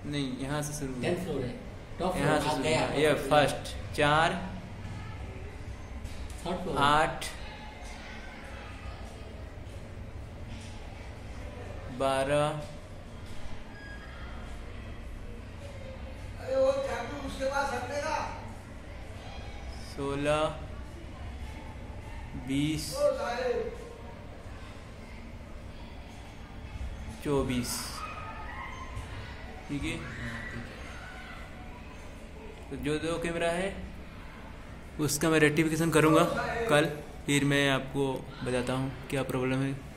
नहीं, यहाँ से शुरू 10th फ्लोर है, टॉप यहाँ से शुरू ये फर्स्ट 4 8 12 16 20 24। ठीक है, तो जो दो कैमरा है उसका मैं रेक्टिफिकेशन करूँगा कल, फिर मैं आपको बताता हूँ क्या प्रॉब्लम है।